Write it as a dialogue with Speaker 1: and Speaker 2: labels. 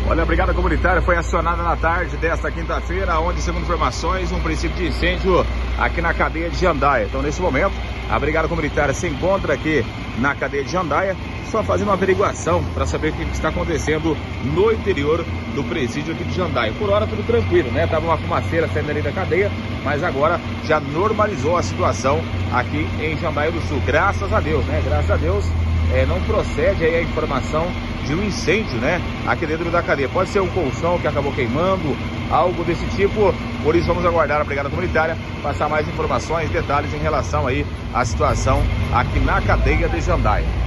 Speaker 1: Olha, a Brigada Comunitária foi acionada na tarde desta quinta-feira, onde, segundo informações, um princípio de incêndio aqui na cadeia de Jandaia. Então, nesse momento, a Brigada Comunitária se encontra aqui na cadeia de Jandaia, só fazendo uma averiguação para saber o que está acontecendo no interior do presídio aqui de Jandaia. Por hora, tudo tranquilo, né? Tava uma fumaceira saindo ali da cadeia, mas agora já normalizou a situação aqui em Jandaia do Sul. Graças a Deus, né? Graças a Deus, não procede aí a informação de um incêndio, né, aqui dentro da cadeia. Pode ser um colchão que acabou queimando, algo desse tipo. Por isso vamos aguardar a Brigada Comunitária passar mais informações, detalhes em relação aí à situação aqui na cadeia de Jandaia.